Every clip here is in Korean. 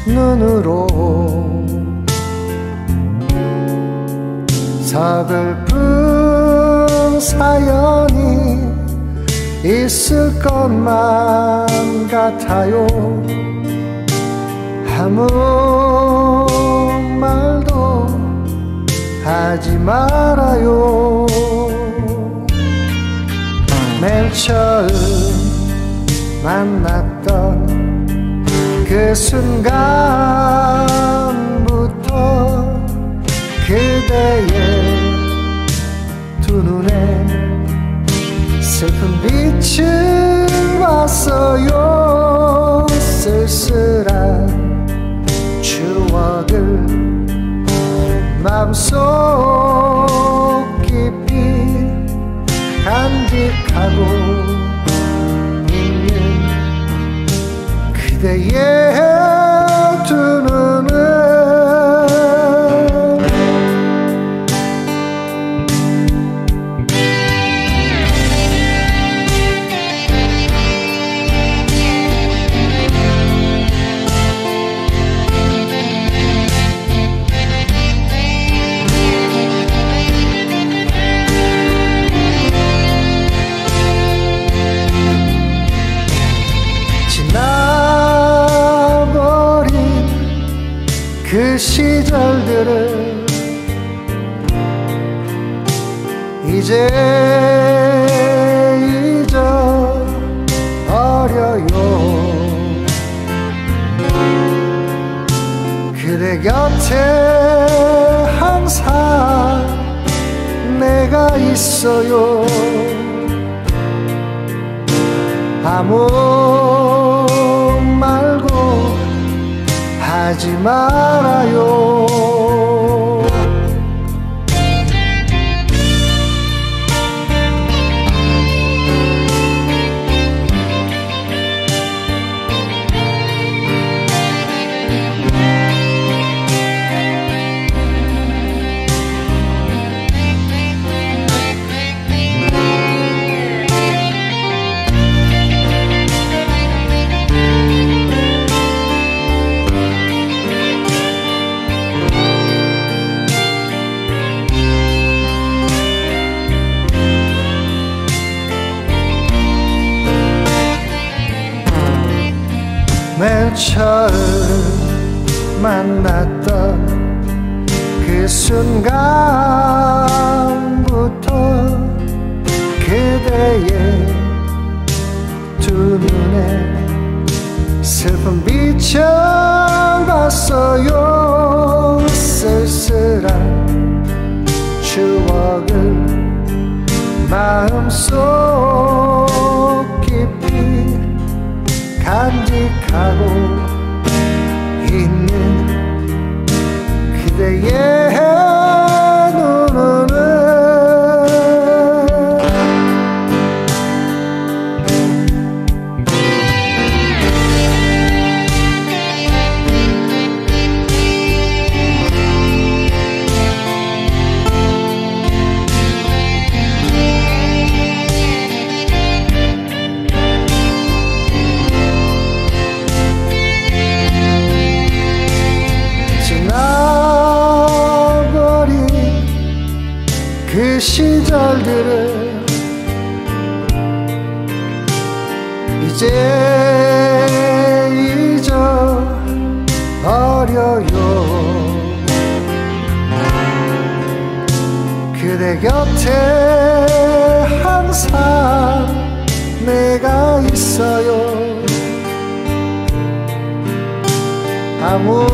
눈으로 서글픈 사연이 있을 것만 같아요. 아무 말도 하지 말아요. 맨 처음 만났던 그 순간부터 그대의 두 눈에 슬픈 빛을 봤어요. 쓸쓸한 추억을 맘속 깊이 간직하고 있는 그대의 두 눈을 그 시절들을 이제 잊어버려요. 그대 곁에 항상 내가 있어요. 아무 말고 하지 말아요. 맨 처음 만났던 그 순간부터 그대의 두 눈에 슬픈 빛을 봤어요. 쓸쓸한 추억을 마음속 깊이 간직하고 있는 그대의 눈을 그 시절들을 이제 잊어버려요. 그대 곁에 항상 내가 있어요. 아무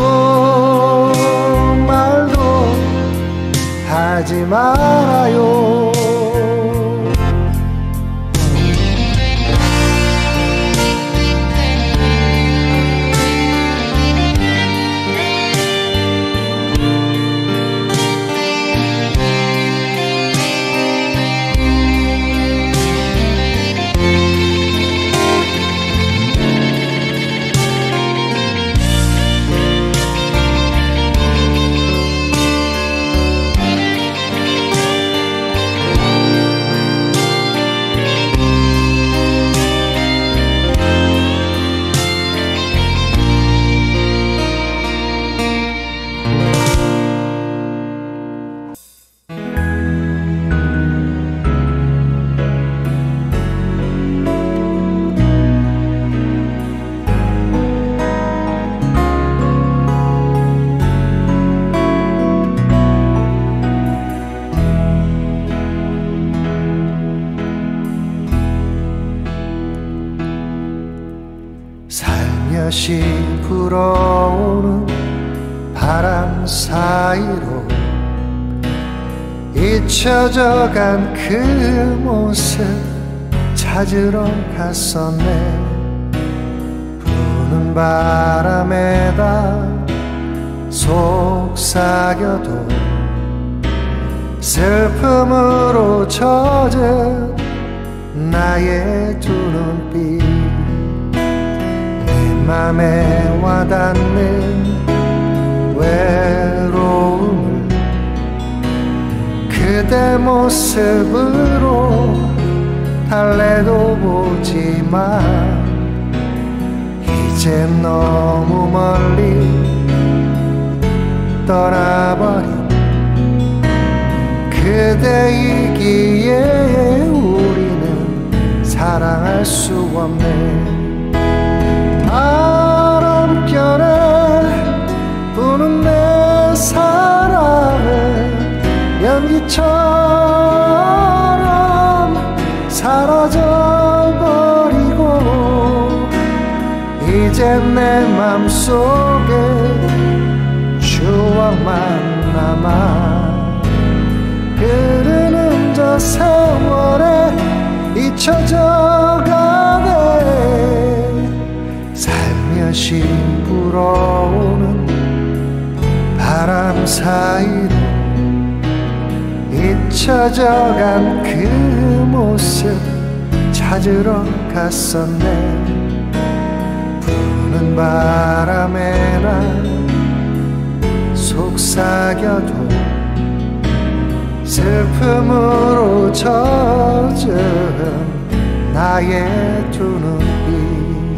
말도 하지 말아요. 불어오는 바람 사이로 잊혀져간 그 모습 찾으러 갔었네. 부는 바람에다 속삭여도 슬픔으로 젖은 나의 두 눈빛, 내 맘에 와닿는 외로움을 그대 모습으로 달래도 보지만 이젠 너무 멀리 떠나버린 그대이기에 우리는 사랑할 수 없네. 바람결에 부는 내 사랑은 연기처럼 사라져버리고 이젠 내 맘속에 추억만 남아 흐르는 저 세월에 잊혀져가네. 살며시 불어오는 바람 사이로 잊혀져간 그 모습 찾으러 갔었네. 부는 바람에 난 속삭여도 슬픔으로 젖은 나의 두 눈빛,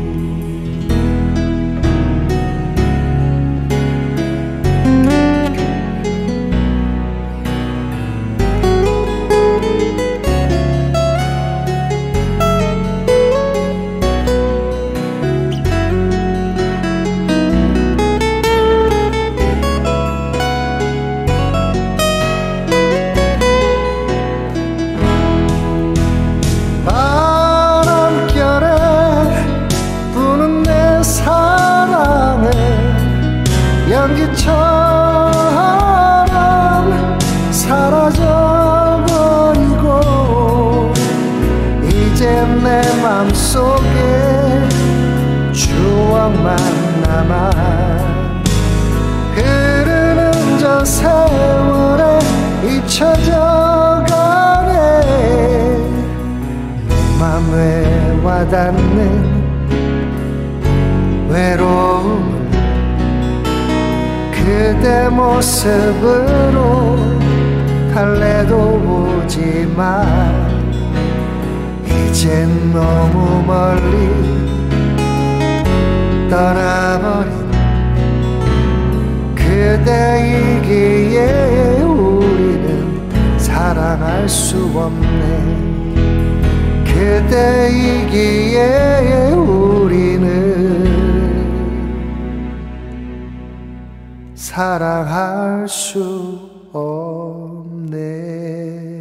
연기처럼 사라져버리고 이젠 내 맘속에 추억만 남아 흐르는 저 세월에 잊혀져가네. 내 맘에 와닿는 외로움 그대 모습으로 달래도 보지만 이젠 너무 멀리 떠나버린 그대이기에 우리는 사랑할 수 없네. 그대이기에 우리는 사랑할 수 없네.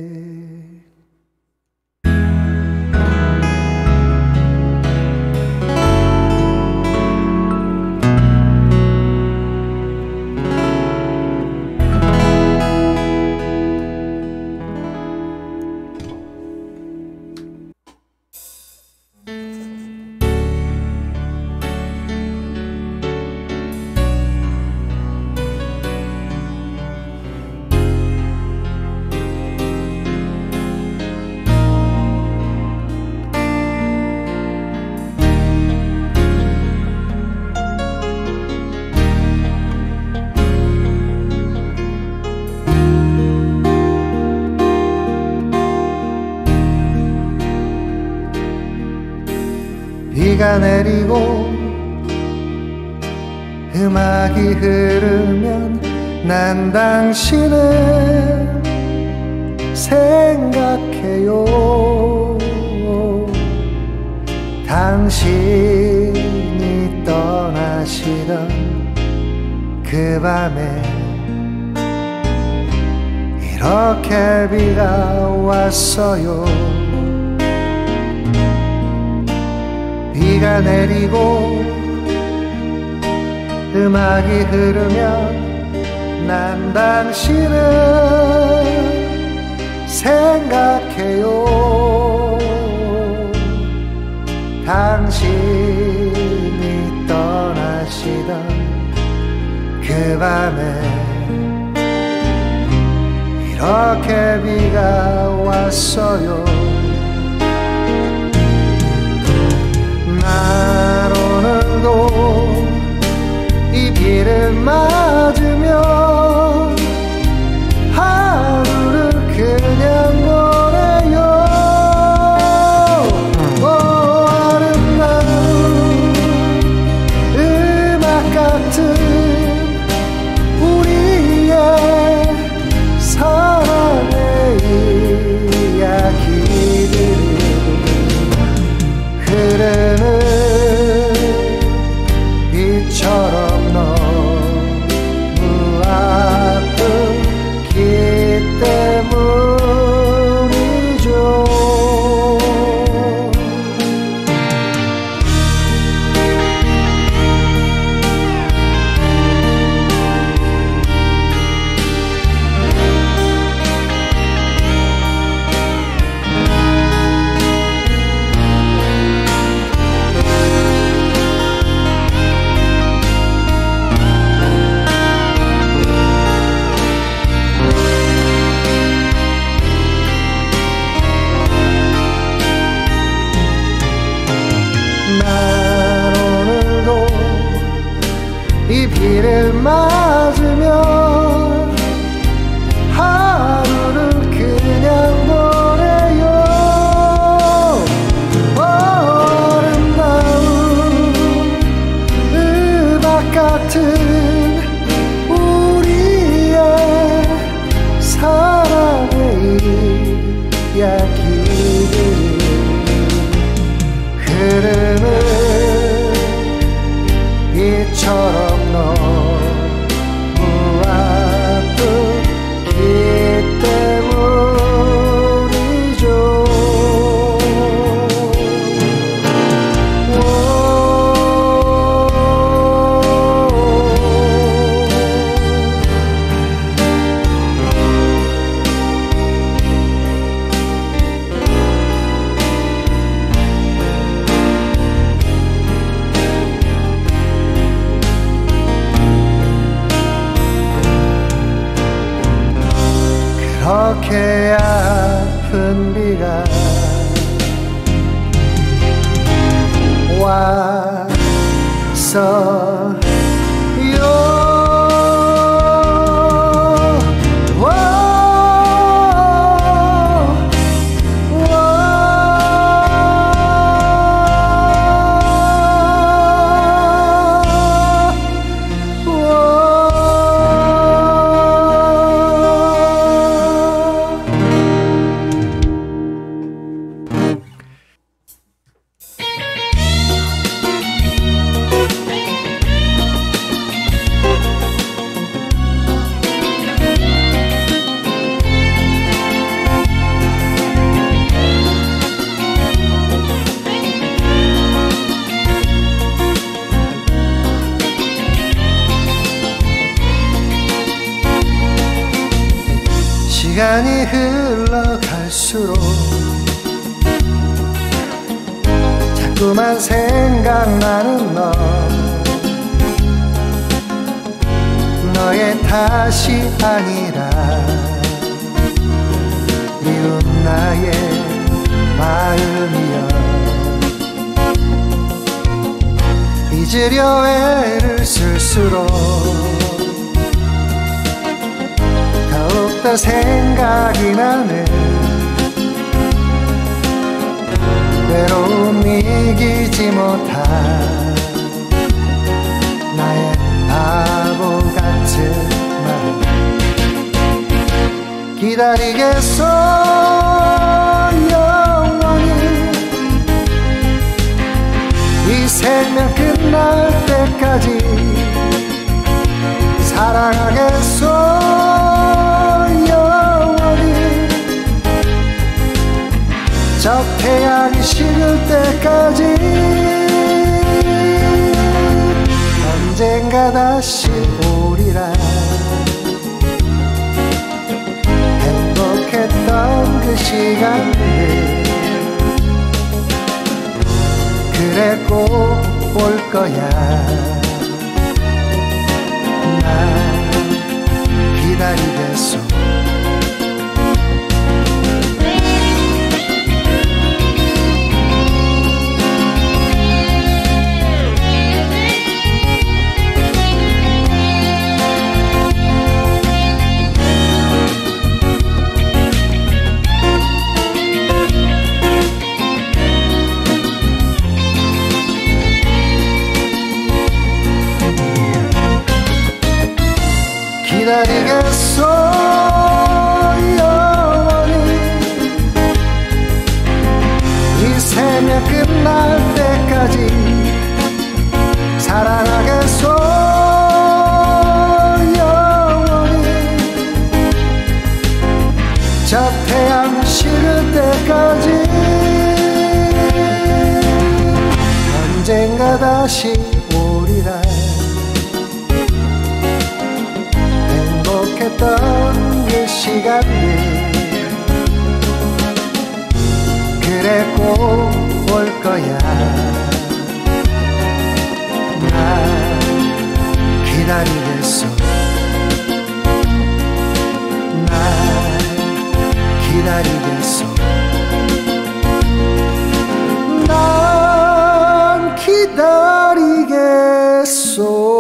비가 내리고 음악이 흐르면 난 당신을 생각해요. 당신이 떠나시던 그 밤에 이렇게 비가 왔어요. 비가 내리고 음악이 흐르면 난 당신을 생각해요. 당신이 떠나시던 그 밤에 이렇게 비가 왔어요. 난 오늘도 이 비를 맞으며 하루를 그냥 보내요. 아름다운 음악 같은 우리의 사랑의 이야기들 흐르는 비처럼 너무 아프기 때문이죠. 비를 맞으며 하루를 그냥 보내요. 아름다운 음악 같은 우리의 사랑의 이야기를 흐르는 비처럼 너무 아프기 때문이죠. 그렇게 아픈 비가 왔어요. 시간이 흘러갈수록 자꾸만 생각나는 너의 탓이 아니라 미운 나의 마음이여. 잊으려 애를 쓸수록 더욱더 생각이 나네. 외로움 이기지 못한 나의 바보 같은 마음. 기다리겠어 영원히 이 생명 끝날 때까지. 사랑하겠어 영원히 저 태양이 식을 때까지. 언젠가 언젠가 다시 오리라. 행복했던 그 시간들 그래 꼭 올 거야. 난 기다리겠어. 기다리겠어 영원히. 이 생명 끝날 때까지 사랑하겠어 영원히. 저 태양 식을 때까지 언젠가 다시 오리라. 행복했던 그 시간들 그래 꼭 올 거야. 난 기다리겠어. 난 기다리겠어. 난 기다리겠어.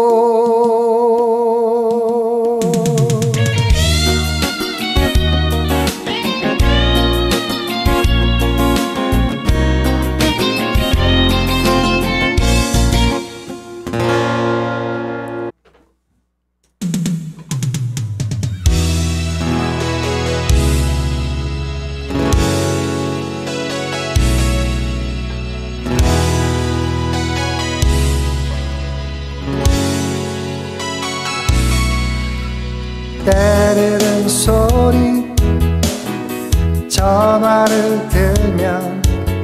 때리는 소리 전화를 들면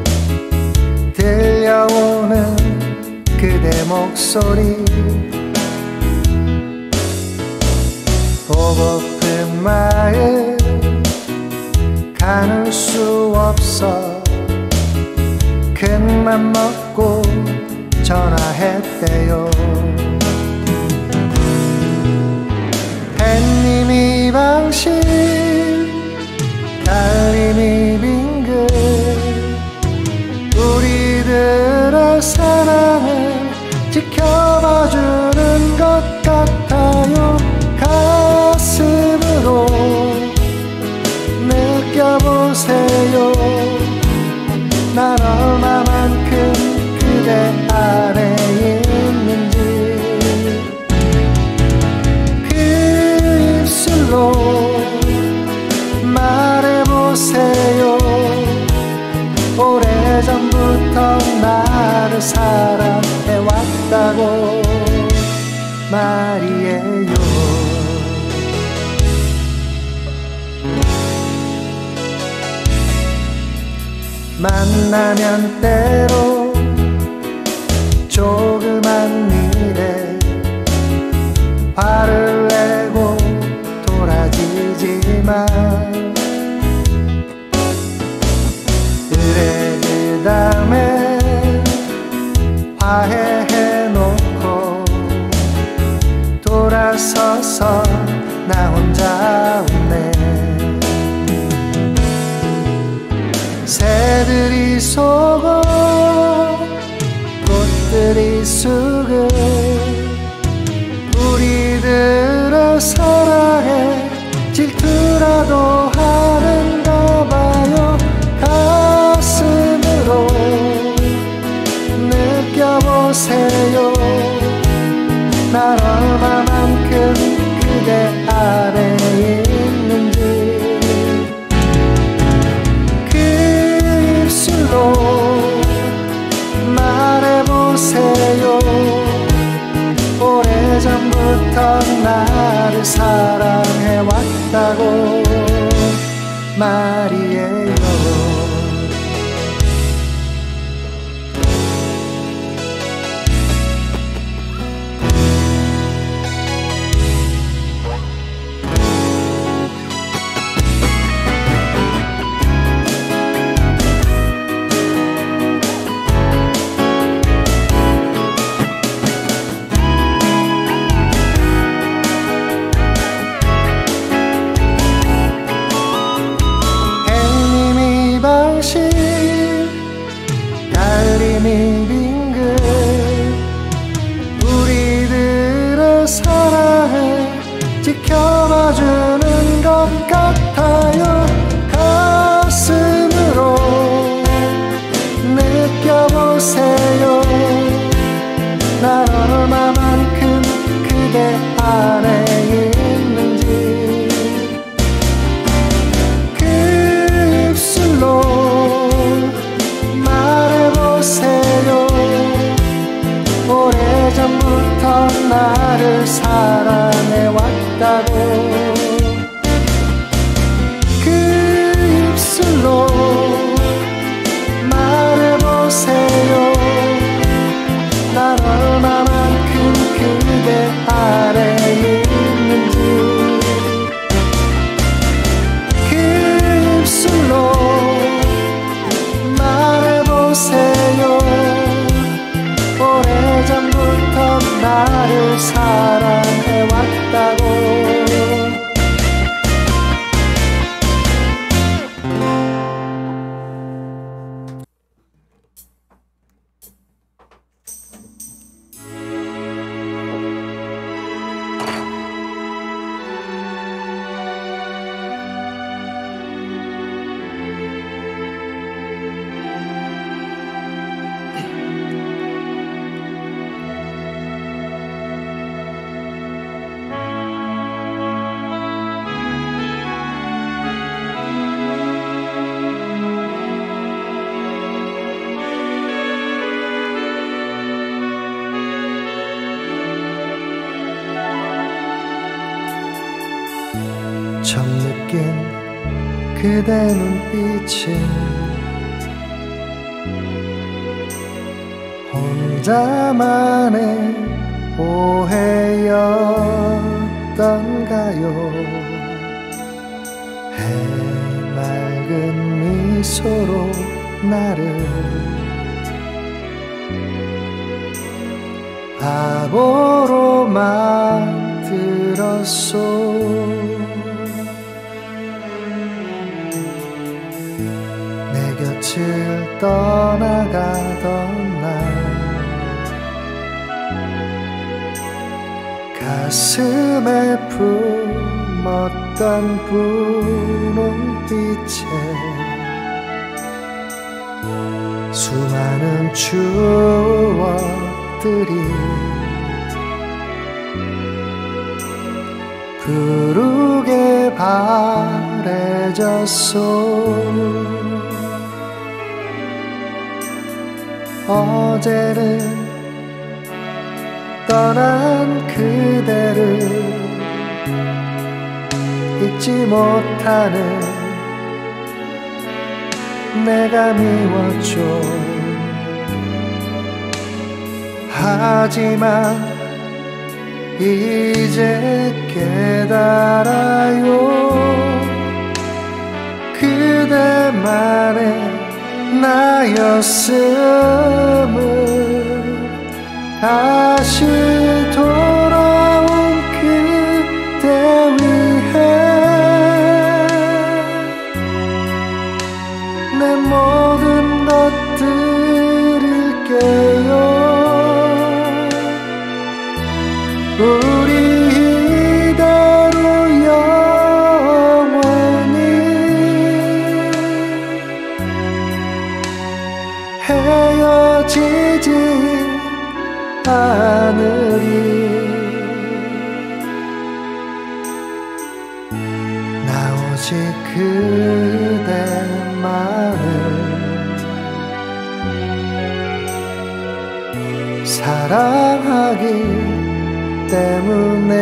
들려오는 그대 목소리. 보고픈 마음 가눌 수 없어 큰맘 먹고 전화했대요. 햇님이 방식 달님이 빙글 우리들의 사랑을 지켜봐주는 것 같아요. 가슴으로 느껴보세요. 난 얼마만큼 그대 안에 있는지. 말해보세요. 오래전부터 나를 사랑해왔다고 말이에요. 만나면 때로 조그만 일에 화를 내고 돌아지지만 그래 그 다음에 화해해놓고 돌아서서 나 혼자 웃네. 새들이 속어 꽃들이 수고 우리들의 사랑에 질투라도 하는가 봐요. 가슴으로 느껴보세요. 날 얼마만큼 그대 안에 있는지. 그 입술로 말해보세요. 오래전부터 나를 사랑해왔다고 말이에요. 안에 있는지 그 입술로 말해보세요. 오래전부터 나를 사랑해왔다고 그 입술로 말해보세요. 난 얼마만큼 그대 안에 있는지 그 입술로 말해보세요. 오래전부터 나를 사랑해왔다고 처음 느낀 그대 눈빛이 혼자만의 오해였던가요. 해맑은 미소로 나를 바보로 만들었소. 곁을 떠나가던 날 가슴에 품었던 분홍빛에 수많은 추억들이 푸르게 바래졌소. 어제는 떠난 그대를 잊지 못하는 내가 미웠죠. 하지만 이제 깨달아요. 그대만의 나였음을 다시 돌아온 그대 위해 내 모든 것 드릴게요. 우리 이대로 영원히 헤어지지 않으리. 나 오직 그대만을 사랑하기 때문에.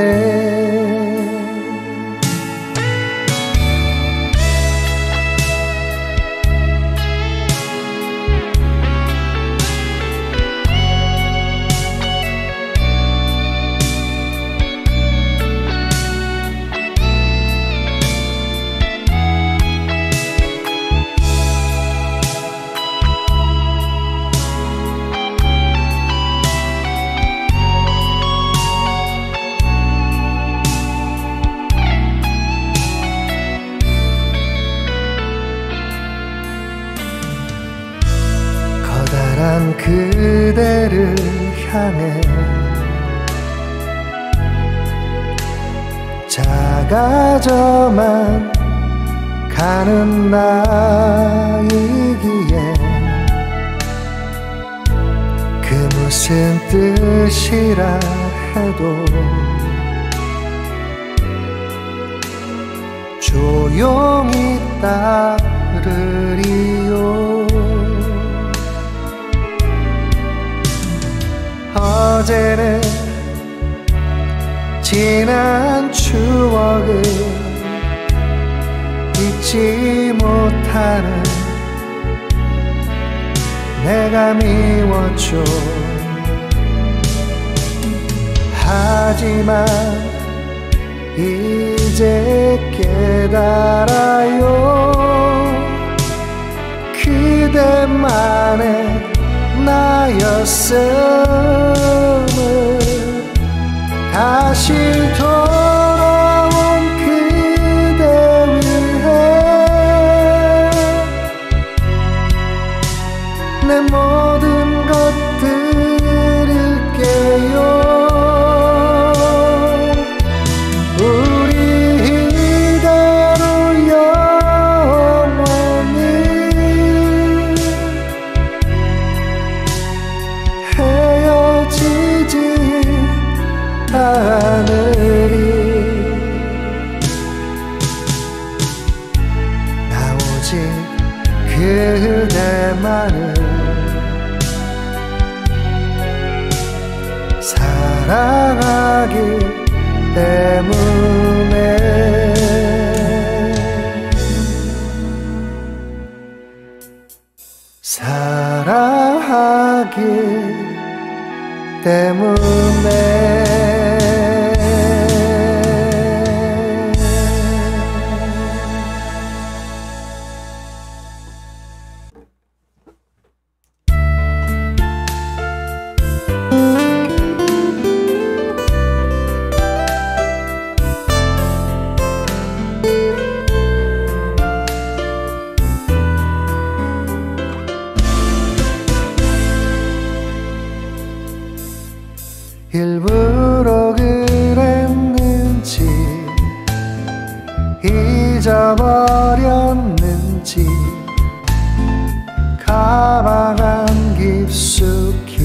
커다란 그대를 향해 작아져만 가는 나이기에 그 무슨 뜻이라 해도 조용히 따르리요. 어제는 지난 추억을 잊지 못하는 내가 미웠죠. 하지만 이제 깨달아요. 그대만의 나였음을. 다시 돌아온 그대 위해 내 모든 것 드릴게요. 우리 이대로 영원히 헤어지지 않으리. 나 오직 그대만을 사랑하기 때문에. 사랑하기 때문에. 일부러 그랬는지 잊어버렸는지 가방 안 깊숙이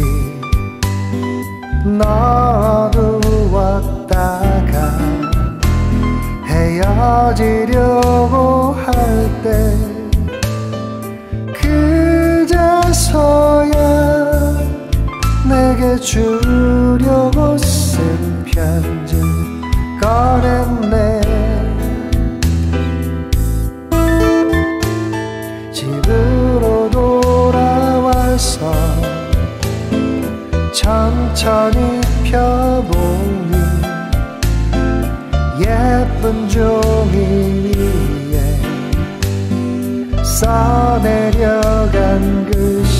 넣어두었다가 헤어지려고 할 때 그제서야 내게 주려고 쓴 편지 꺼냈네. 집으로 돌아와서 천천히 펴보니 예쁜 종이 위에 써내려간 글씨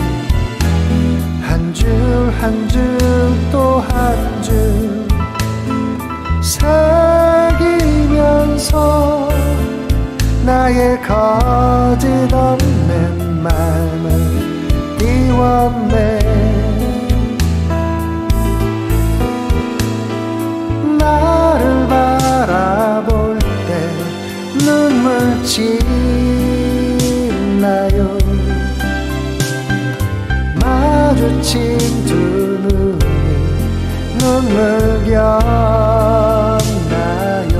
한 줄 한 줄 또 한 줄 새기면서 나의 거짓없는 마음을 띄웠네. 나를 바라볼 때 눈물 짓나요? 마주친 두 눈이 눈물 겹나요?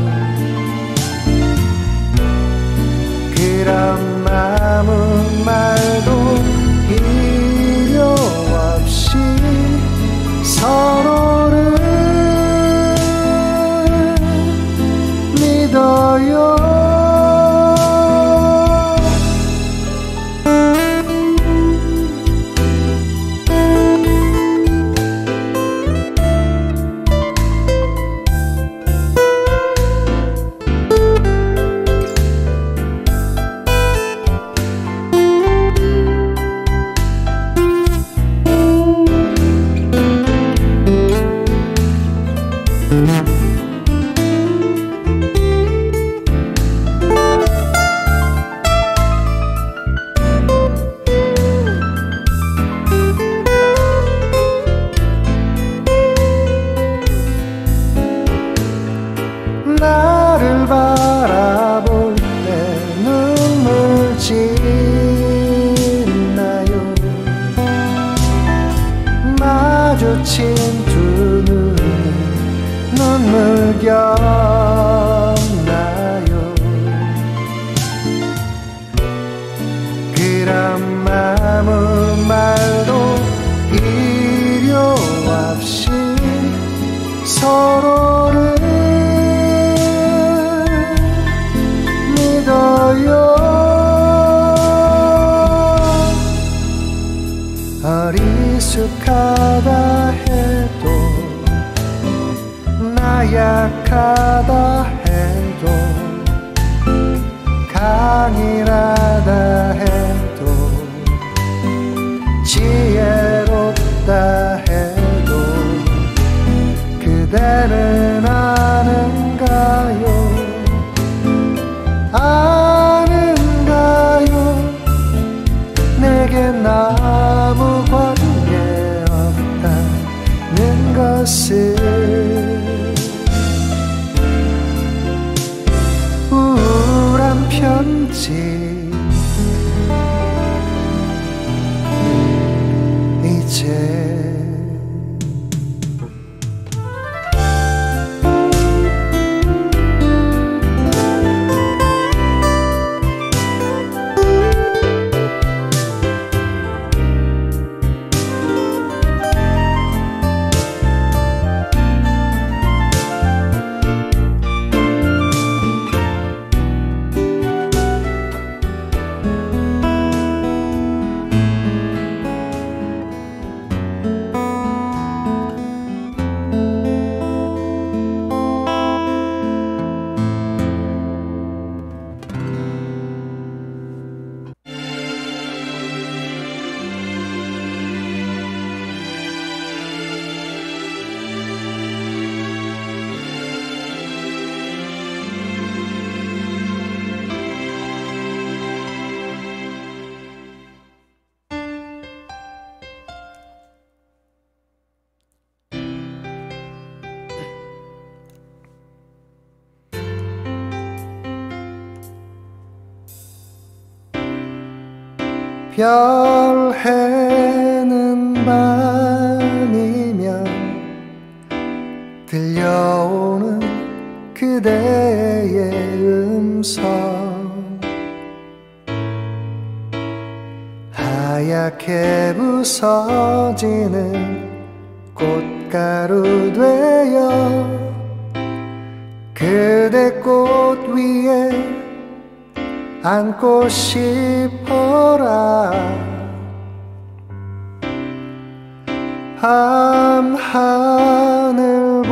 그런 아무 말도 필요 없이 서로를 믿어요. 나를 바라볼 때 눈물 짓나요? 마주친 두 눈이 눈물 겹나요? 서로를 믿어요. 어리숙하다 해도 나약하다 해도 강인하다 해도 지혜롭다 해도 그대는 아는가요? 아는가요? 내겐 아무 관계 없다는 것을. 우울한 편지 이제 별 해는 밤이면 들려오는 그대의 음성, 하얗게 부서지는 꽃가루 되어 그대 꽃 위에 안고 싶어라. 밤 하늘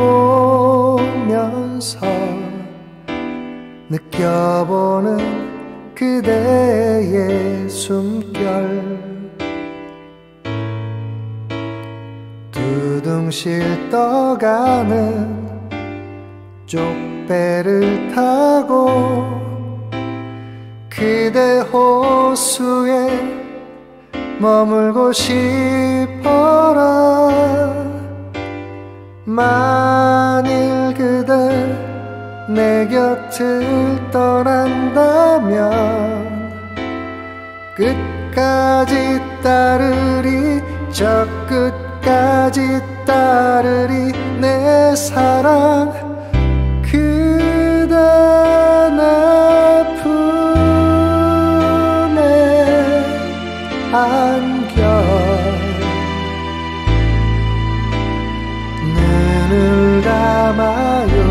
보면서 느껴보는 그대의 숨결, 두둥실 떠가는 쪽배를 타고 그대 호수에 머물고 싶어라. 만일 그대 내 곁을 떠난다면 끝까지 따르리, 저 끝까지 따르리. 내 사랑 그대 내 품에 안겨 눈을 감아요.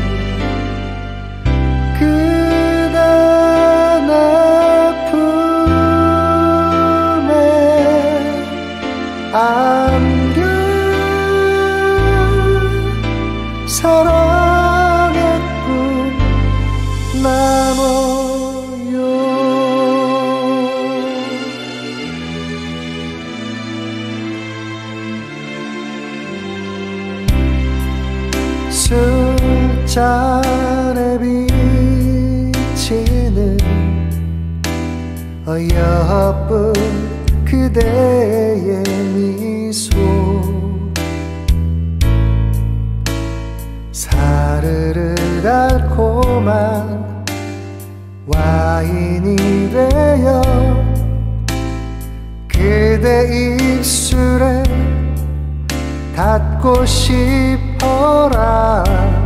그대 내 품에 안겨 사랑의 꿈 나눠요. 술잔에 비치는 어여쁜 그대의 미소, 사르르 달콤한 와인이 되어 그대 입술에 닿고 싶어라.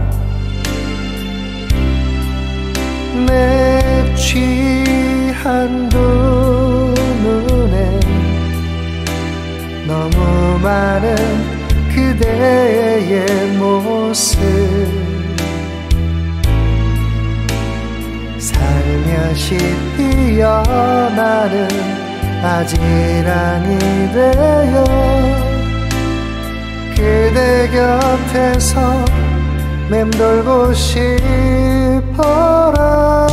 내 취한 두 눈에 너무 많은 그대의 모습, 모습 살며시 피어나는 아지랑이 되어 그대 곁에서 맴돌고 싶어라.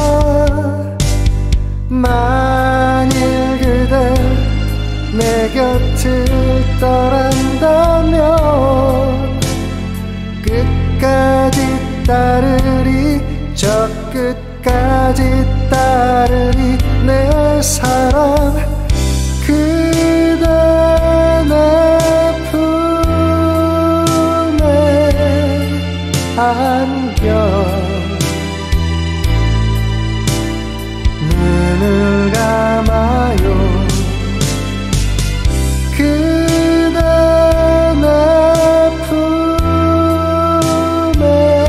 만일 그대 내 곁을 떠난다면 끝까지 따르리 저 끝까지 따르리 내 사랑 그대 내 품에 안겨 눈을 감아요 그대 내 품에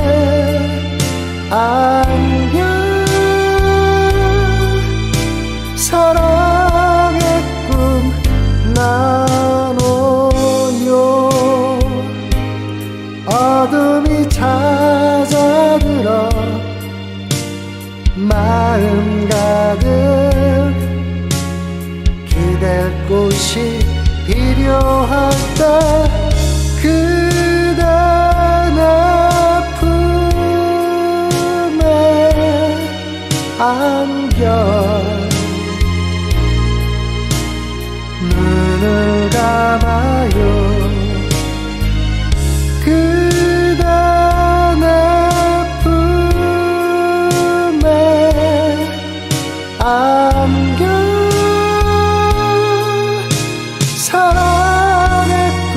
안겨 사랑의 꿈 나눠요 어둠이 찾아들어 마음 가득 기댈 곳이 필요할 때 그대 내 품에 안겨 눈을 감아요 그대 내 품에 안겨 사랑의 꿈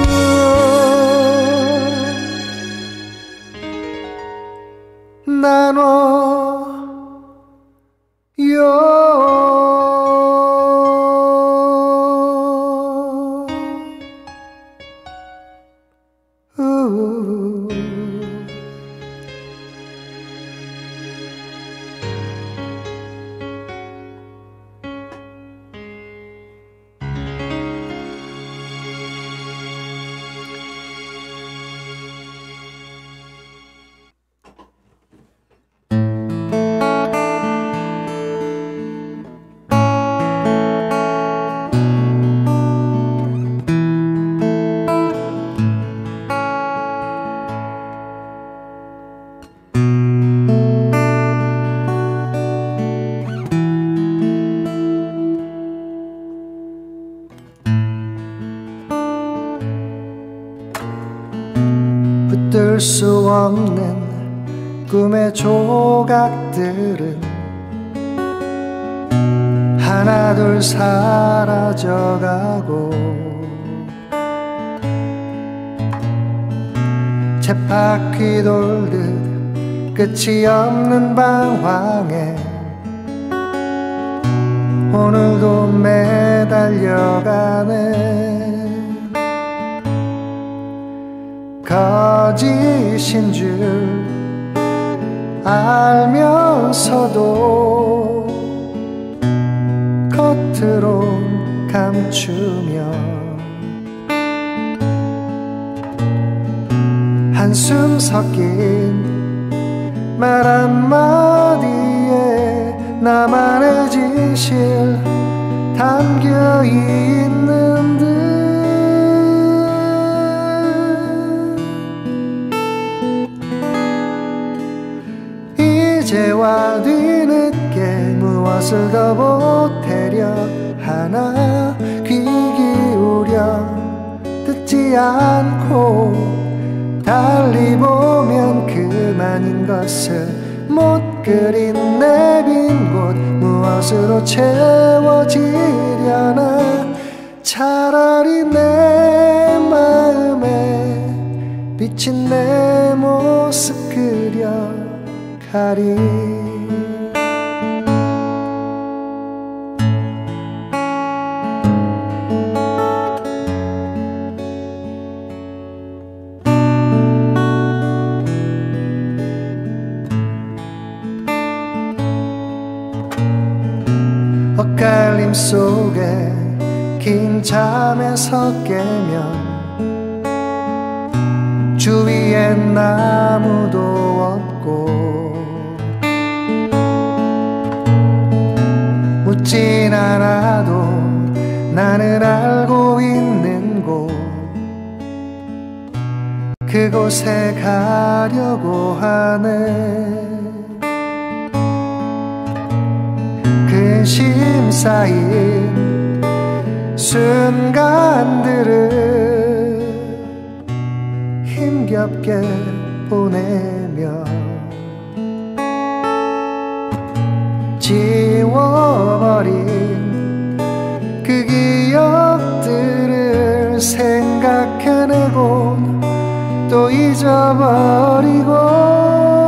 나눠요 붙들 수 없는 꿈의 조각들은 하나둘 사라져가고 쳇바퀴 돌듯 끝이 없는 방황에 오늘도 매달려가네 거짓인 줄 알면서도 겉으론 감추며 한숨 섞인 말 한마디에 나만의 진실 담겨 있는 듯 이제와 뒤늦게 무엇을 더 보태려 하나 귀 기울여 듣지 않고 달리 보면 그만인 것을 못 그린 내 빈 곳 무엇으로 채워지려나 차라리 내 마음에 비친 내 모습 그려가리 엇갈림 속에 긴 잠에서 깨면 주위엔 나무도 없고 묻진 않아도 나는 알고 있는 곳, 그곳에 가려고 하네. 근심 쌓인 순간들을 힘겹게 보내며 지워버린 그 기억들을 생각해내고 또 잊어버리고,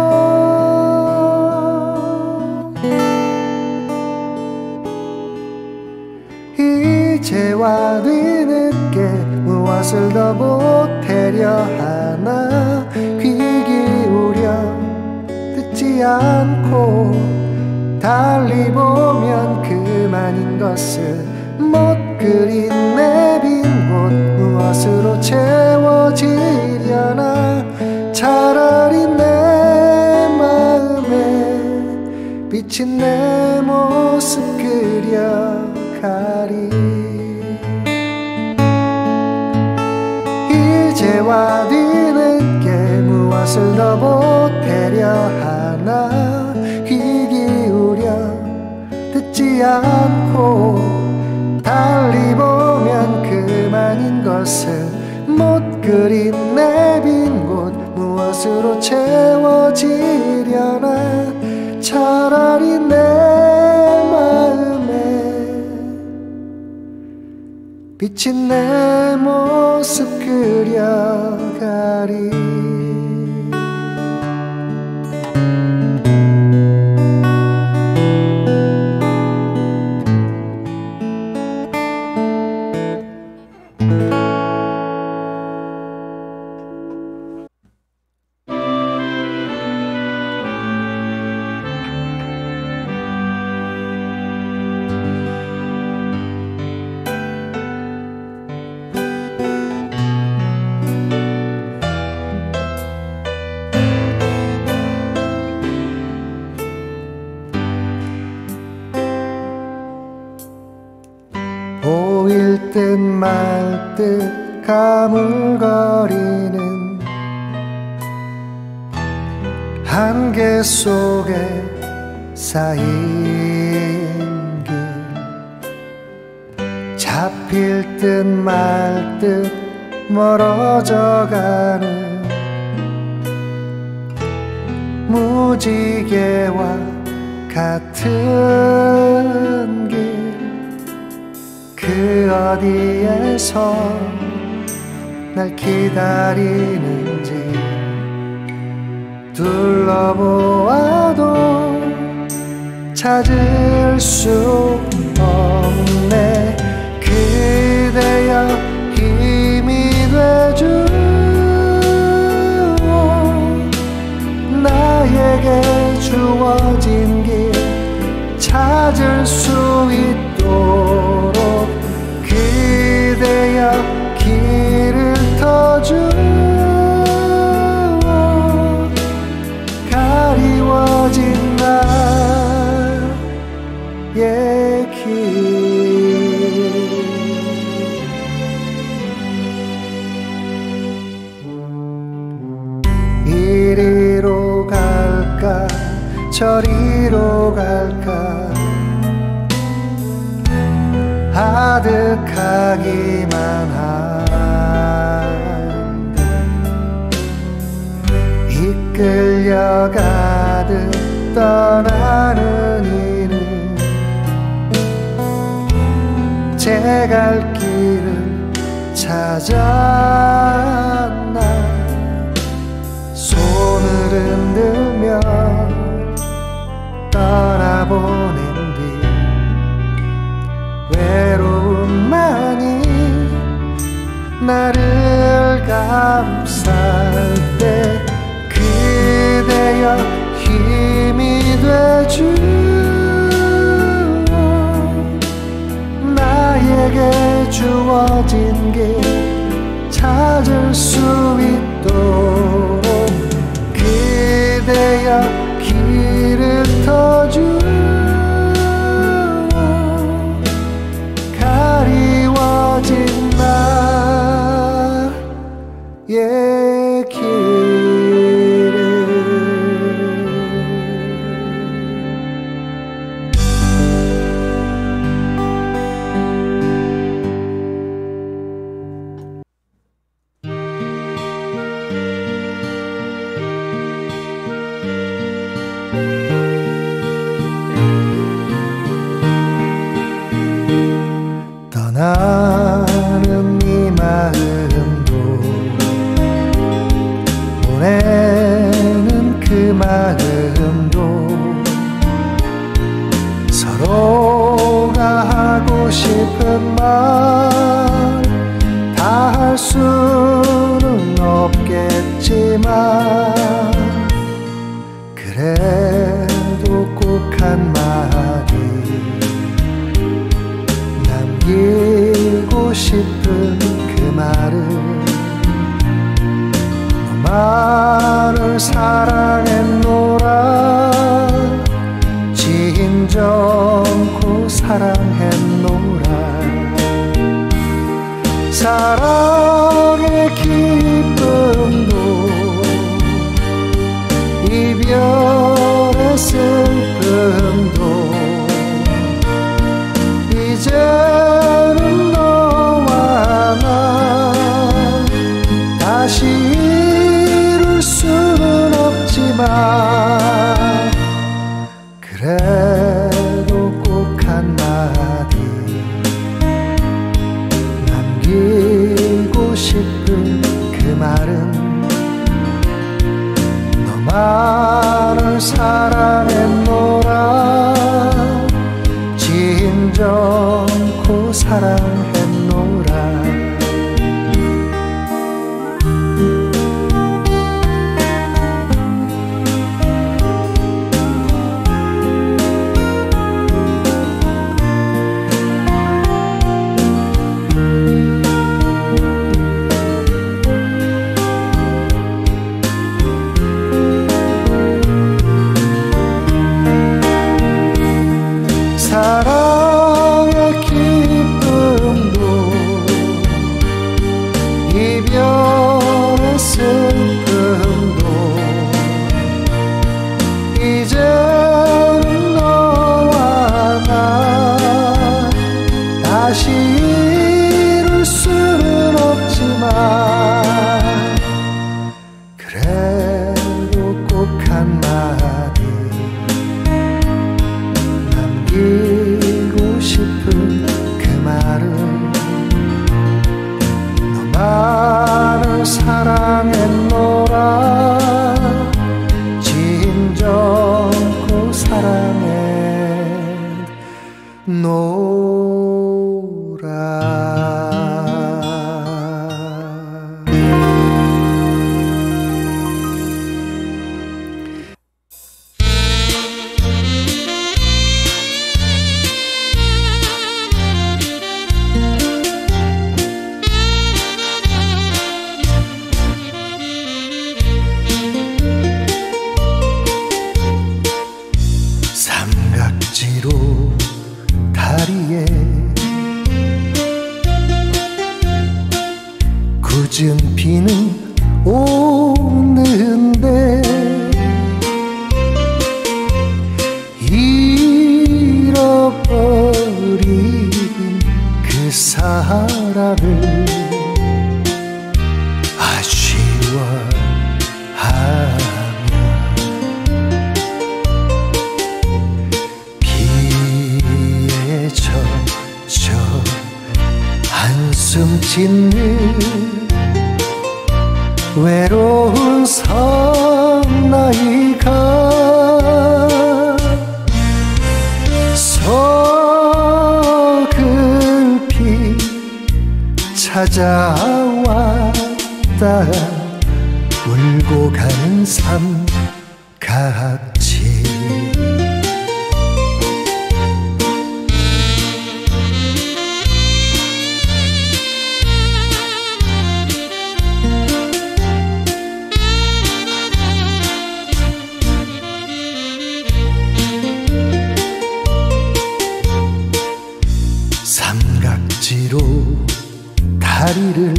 이제와 뒤늦게 무엇을 더 보태려 하나. 귀 기울여 듣지 않고 달리 보면 그만인 것을 못 그린 내 빈 곳, 무엇으로 채워지려나. 차라리 내 마음에 비친 내 모습 그려가리. 이제와 뒤늦게 무엇을 더 보태려 하나. 귀 기울여 듣지 않고 달리 보면 그만인 것을 못 그린 내 빈 곳, 무엇으로 채워지려나. 차라리 내 마음에 비친 내 모습 그려가리. 보일 듯 말 듯 가물거리는 한계 속에 쌓인 길, 잡힐 듯 말 듯 멀어져가는 무지개와 같은 길, 그 어디에서 날 기다리는지 둘러보아도 찾을 수 없네. 그대여 힘이 되주오. 나에게 주어진 길 찾을 수 있도록 그대여 길을 터주오. 가리워진 나의 길, 이리로 갈까 저리로 갈까 아득하기만 한데 이끌려가듯 떠나는 이는 제 갈 길을 찾았나. 손을 흔들며 떠나보낸 뒤 외로움만이 나를 감쌀 때 그대여 힘이 되주오. 나에게 주어진 길 찾을 수 이별의 슬픔도 이제는 너와 나 다시 이룰 수는 없지만 그래도 꼭 한마디 남기고 싶은 그 말은 너만을 사랑했노라 진정코 사랑했노라 사랑의 기쁨도 이별의 슬픔도 이제는 너와 나 다시 이룰 수는 없지만 그래도 꼭 한마디 남기고 싶은 그 말은 너만을 사랑했노라 진정코 사랑했노라 삼각지로 다리에 굳은 비는 오는데 잃어버린 그 사람을 아쉬워하며 비에 젖어 한숨 짓는 외로운 사나이가 서글피 찾아왔다 울고 가는 삼각지 삼각지로 다리를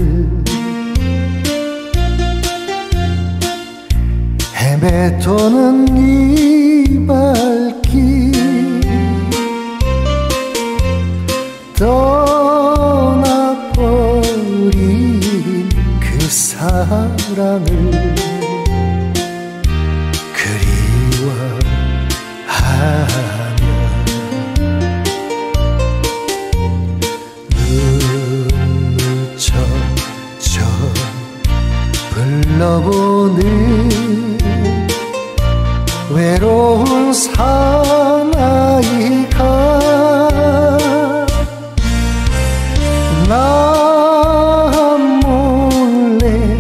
헤매도는 이 발길 떠나버린 그 사랑을 그리워하며 눈물 젖어 불러보는 외로운 사나이가 나 몰래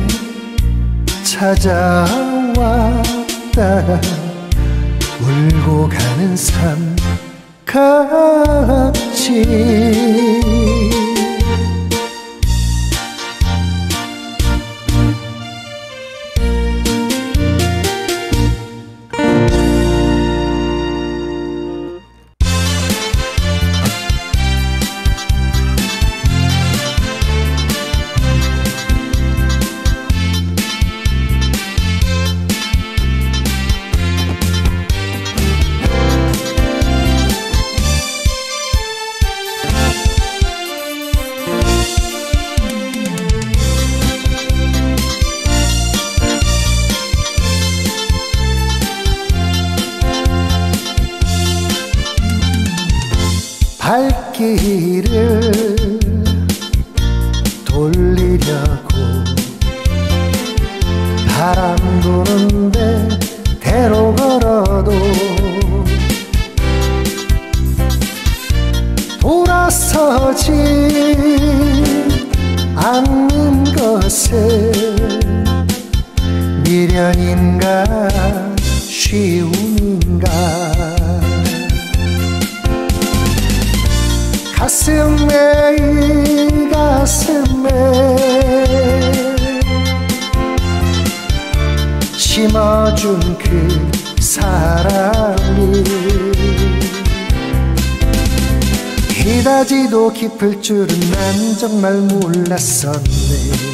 찾아왔다 울고 가는 삼각지 발길을 돌리려고 바람 부는데 대로 걸어도 돌아서지 않는 것은 미련인가 쉬움인가. 가슴에 이 가슴에 심어준 그 사랑이 이다지도 깊을 줄은 난 정말 몰랐었네.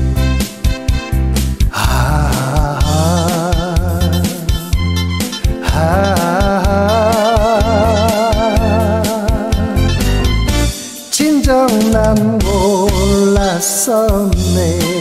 진정 난 몰랐었네.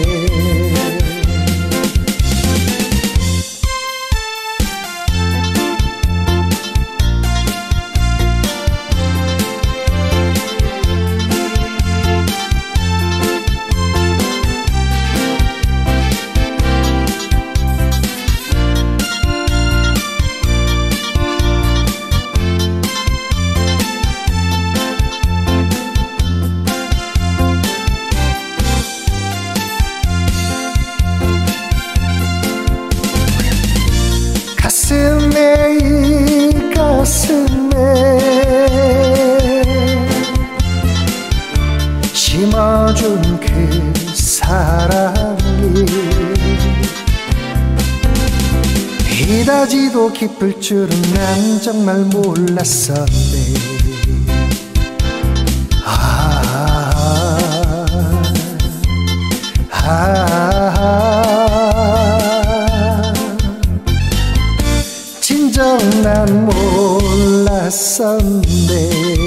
가슴에 이 가슴에 심어준 그 사랑이 이다지도 깊을 줄은 난 정말 몰랐었네. 진정 난 몰랐었네.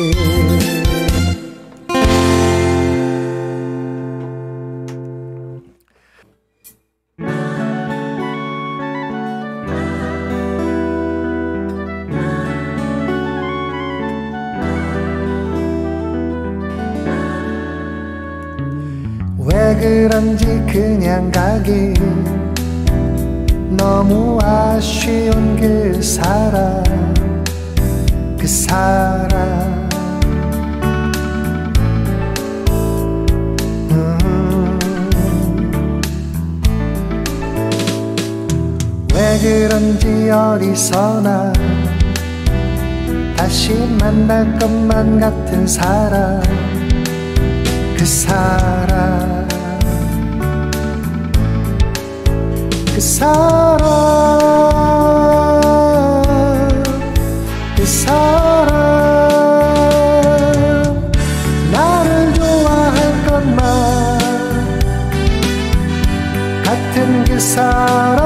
왜 그런지 그냥 가길 너무 아쉬운 그 사람 그 사람 왜 그런지 어디서나 다시 만날 것만 같은 사람 그 사람 그 사람 그 사람 나를 좋아할 것만 같은 그 사람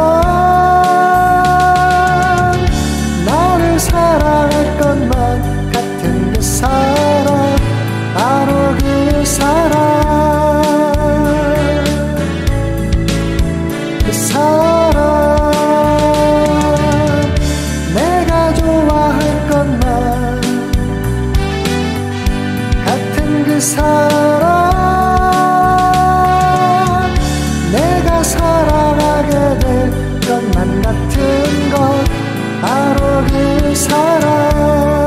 나를 사랑할 것만 같은 그 사람 바로 그 사람 그 사람 내가 좋아할 것만 같은 그 사람 내가 사랑하게 될 것만 같은 것 바로 그 사람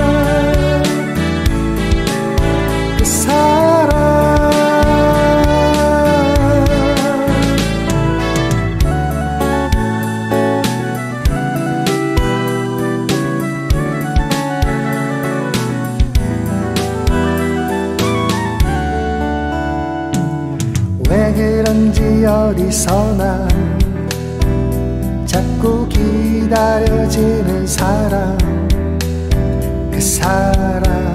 그 사람 왜 그런지 어디서나 자꾸 기다려지는 사람 그 사람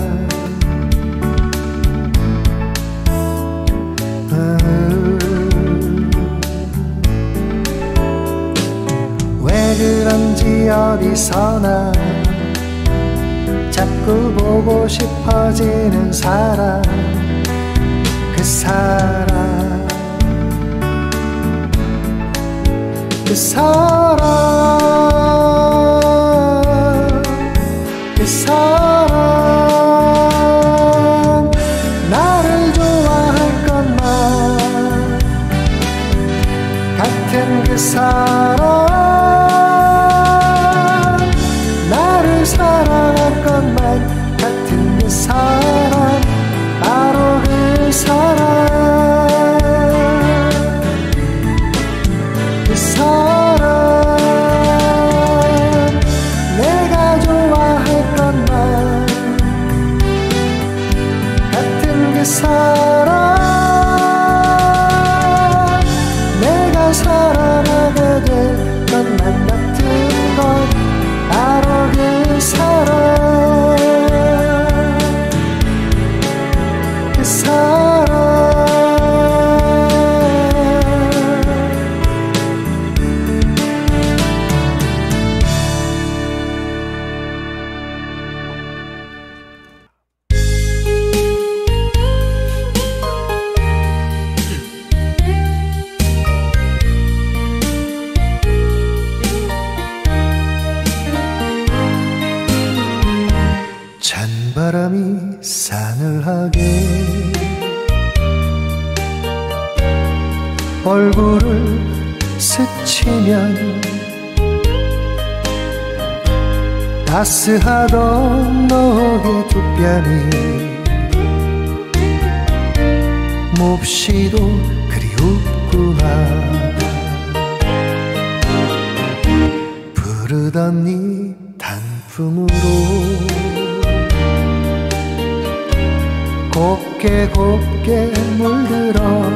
왜 그런지 어디서나 자꾸 보고 싶어지는 사람 그 사람 그 사람 그 사람 바람이 싸늘하게 얼굴을 스치면 따스하던 너의 두 뺨이 몹시도 그리웠구나. 부르던 네 단풍으로 곱게 곱게 물들어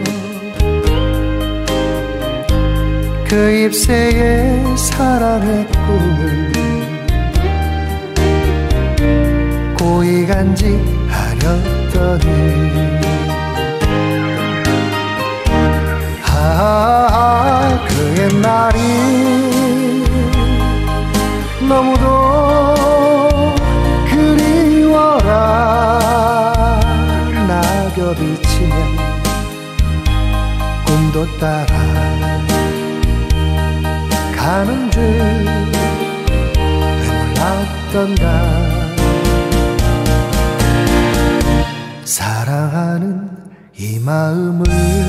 그 잎새에 사랑의 꿈을 고이 간직하렸더니 그 옛날이 너무도 그리워라. 낙엽이 치면 꿈도 따라 가는 줄 왜 몰랐던가. 사랑하는 이 마음을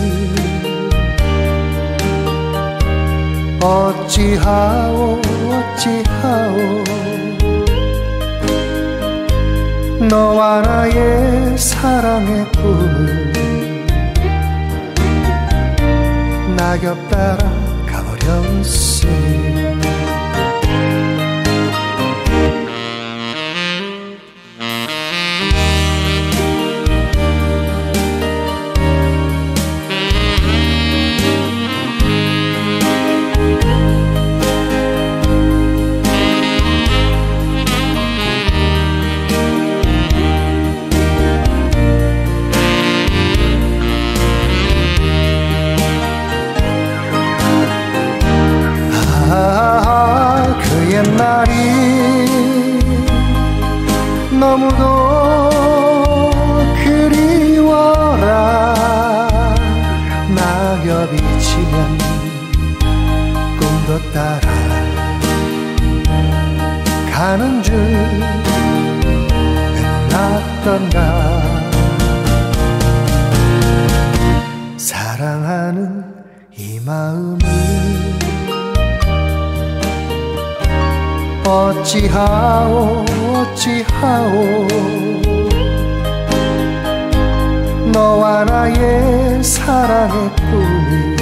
어찌하오 어찌하오. 너와 나의 사랑의 꿈을 낙엽 따라 가버렸으니. 그 옛날이 너무도 그리워라. 낙엽이 치면 꿈도 따라 가는 줄 왜 몰랐던가. 사랑하는 이 마음을 어찌하오 어찌하오. 너와 나의 사랑의 꿈이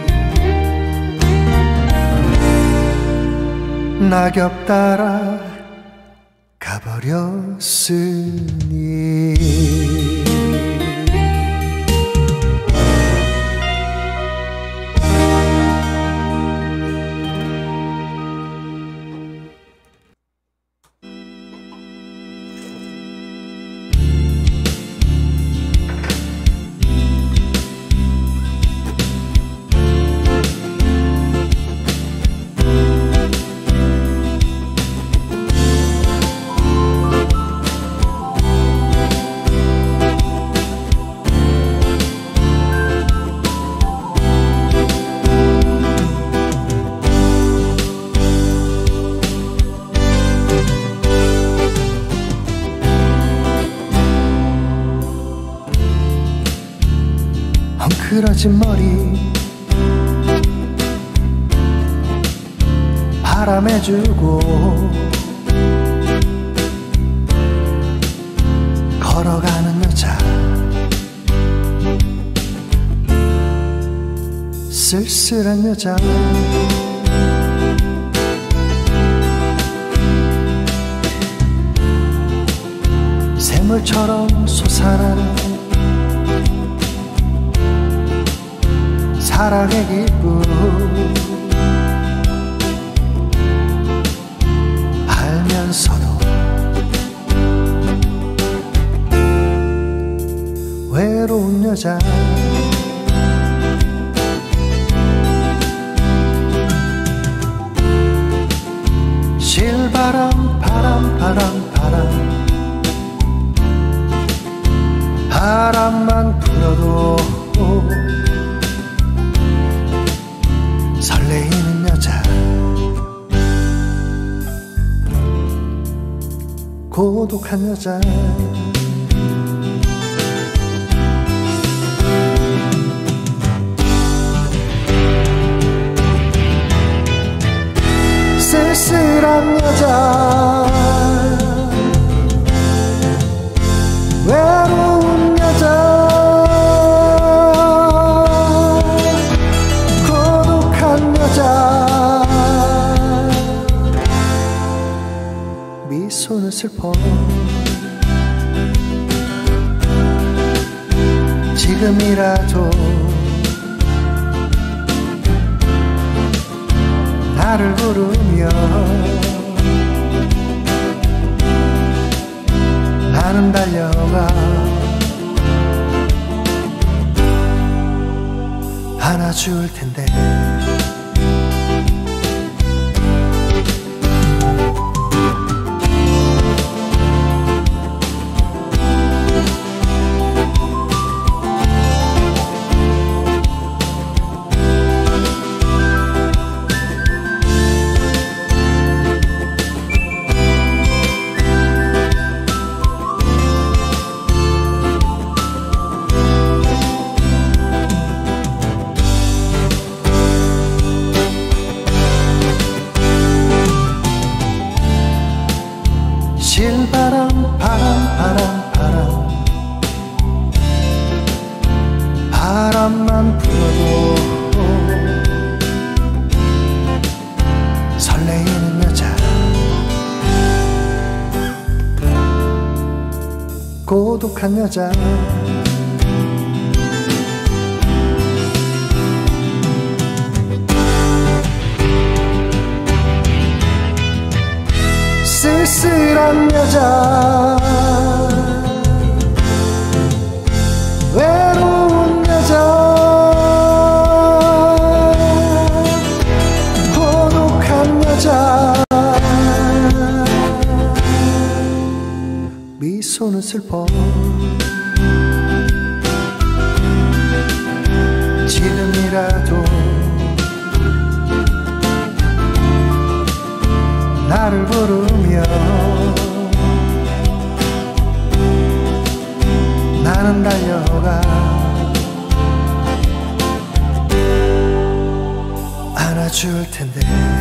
낙엽 따라 가버렸으니. 헝클어진 머리 바람에 주고 걸어가는 여자 쓸쓸한 여자. 샘물처럼 솟아나는 사랑의 기쁨 알면서도 외로운 여자. 실바람 바람 바람 바람 바람만 불어도 설레이는 여자. 고독한 여자 쓸쓸한 여자 외로운 여자 고독한 여자 미소는 슬퍼 지금이라도 나를 부르며 나는 달려가 안아줄 텐데 실바람 바람만 불어도 설레이는 여자 고독한 여자 쓸쓸한 여자 외로운 여자 고독한 여자 미소는 슬퍼 지금이라도 나를 부르며 나는 달려가 안아줄 텐데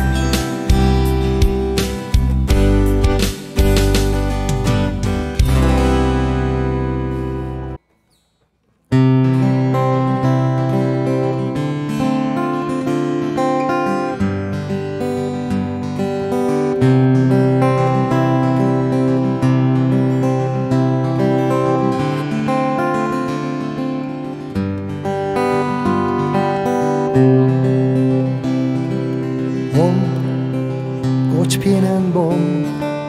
꽃이 피는 봄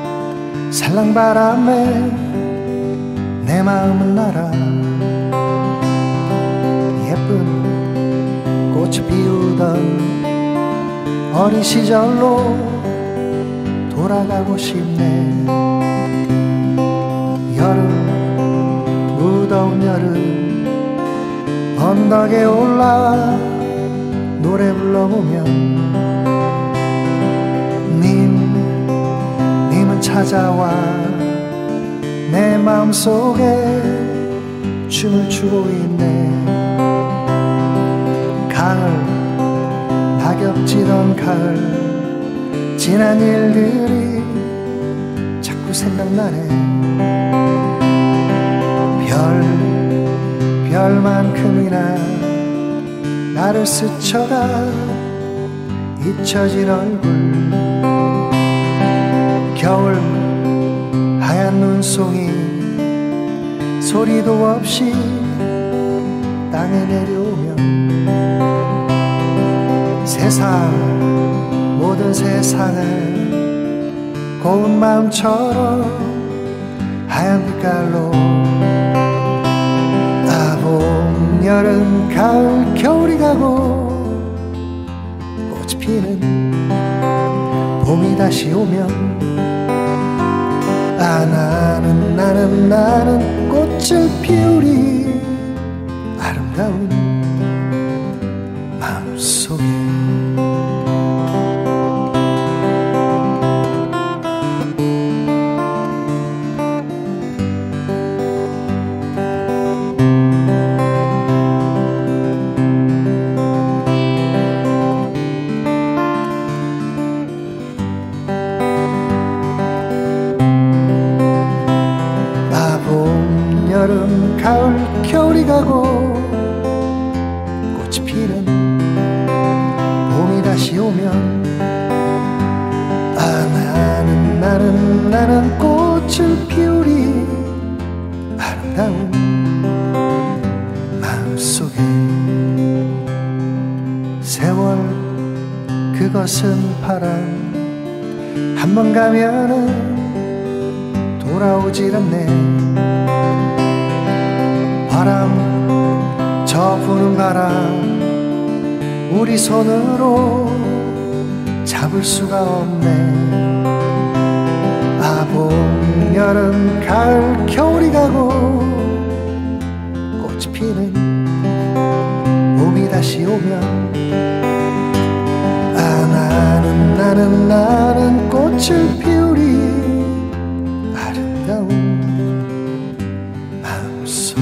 살랑바람에 내 마음은 날아 예쁜 꽃이 피우던 어린 시절로 돌아가고 싶네 여름 무더운 여름 언덕에 올라 노래 불러보면 님은 찾아와 내 마음속에 춤을 추고 있네 가을 낙엽지던 가을 지난 일들이 자꾸 생각나네 별만큼이나 나를 스쳐가 잊혀진 얼굴 겨울 하얀 눈송이 소리도 없이 땅에 내려오면 세상 모든 세상을 고운 마음처럼 하얀 빛깔로 봄, 여름, 가을, 겨울이 가고 꽃이 피는 봄이 다시 오면 나는 꽃을 피우리 아름다운 마음속에 나는 꽃을 피우리 아름다운 마음속에 세월 그것은 바람 한 번 가면은 돌아오질 않네. 바람 저 부는 바람 우리 손으로 잡을 수가 없네. 아, 봄, 여름, 가을, 겨울이 가고 꽃이 피는 봄이 다시 오면 아, 나는 꽃을 피우리 아름다운 마음속에.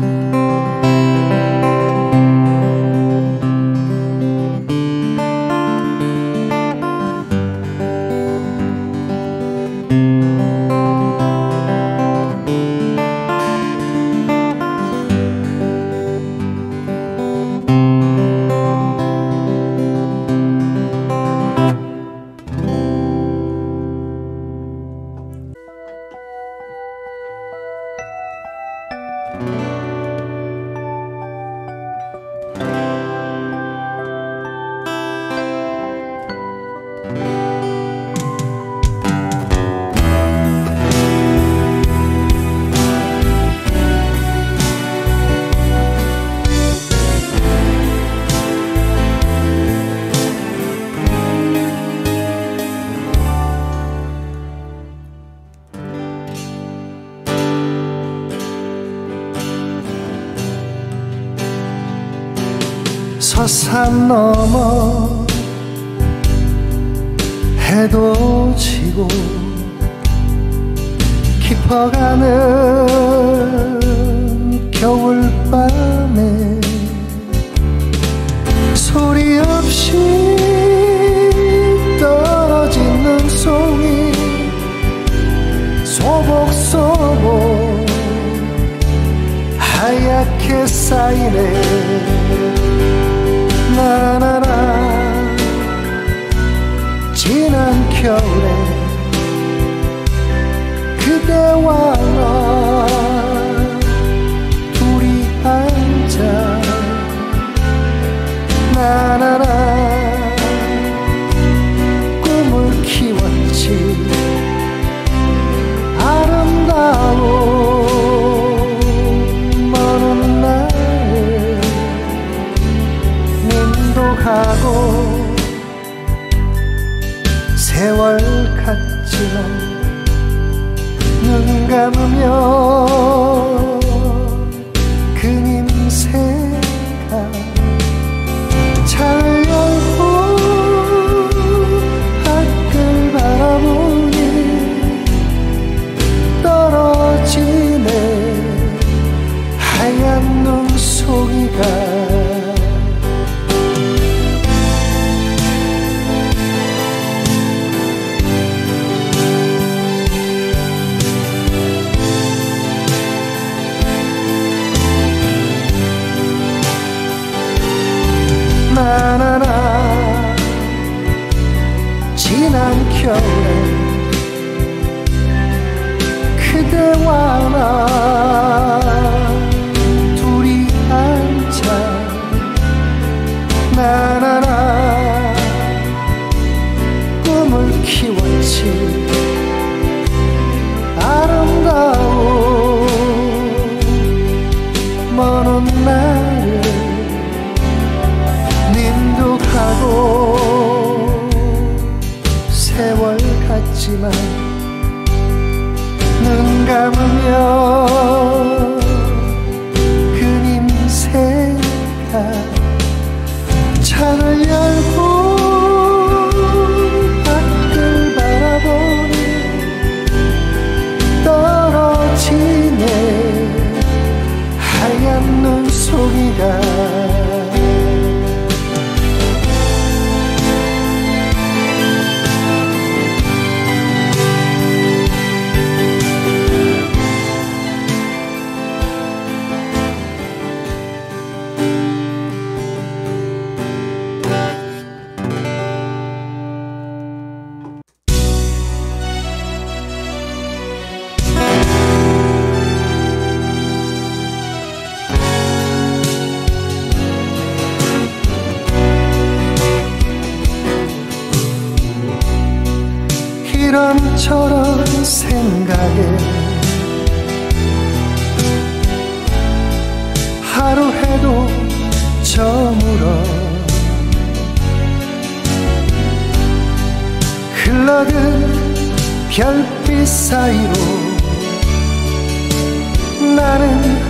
서산 넘어 해도 지고 깊어가는 겨울밤에 소리 없이 떨어진 눈송이 소복소복 하얗게 쌓이네. 나나나 지난 겨울에 그대와 나 둘이 앉아 나나나 꿈을 키웠지. 아름다운 먼 날 님도 가고 세월 같지만 눈 감으면 그님새가 창을 열고 밖을 바라보니 떨어지네 하얀 눈송이가. 나나나 지난 겨울에 그대와 나 둘이 앉아 나나나 꿈을 키웠지. 아름다운 먼 날을 님도 가고 세월 같지만 눈 감으면 그님새가 창을 열고 밖을 바라보니 떨어지네 하얀 눈송이가. 바람처럼 생각에 하루 해도 저물어 흘러든 별빛 사이로 나는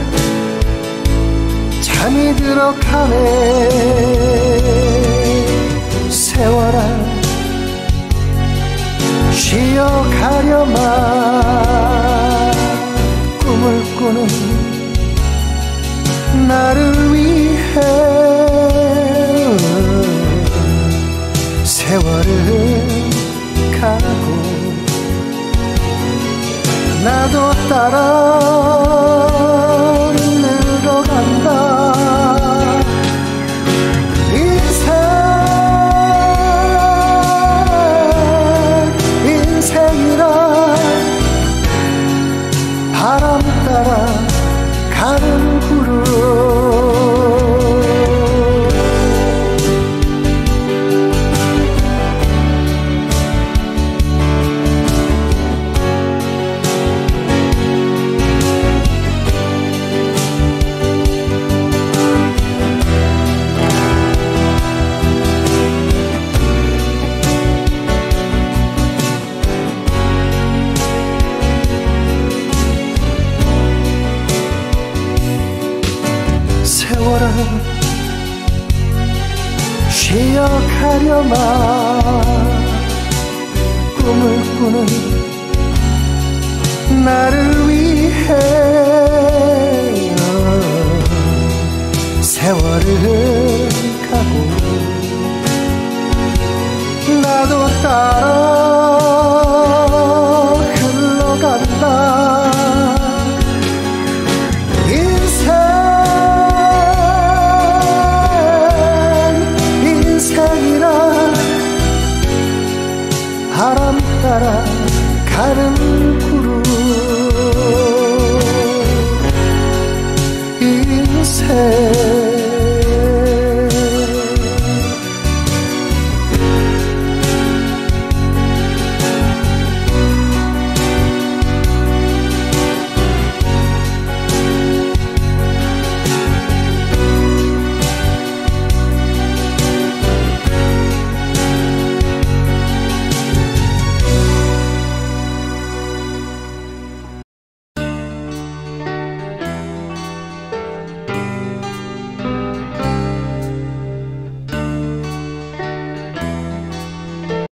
잠이 들어가네. 세월아 쉬어가려만 꿈을 꾸는 나를 위해 세월은 가고 나도 따라 늙어간다. 인생이란 바람 따라 가는 구름. 세월아 쉬어가려만 꿈을 꾸는 나를 위해 세월은 가고 나도 따라 흘러간다. 바람 따라 가는 구름. 인생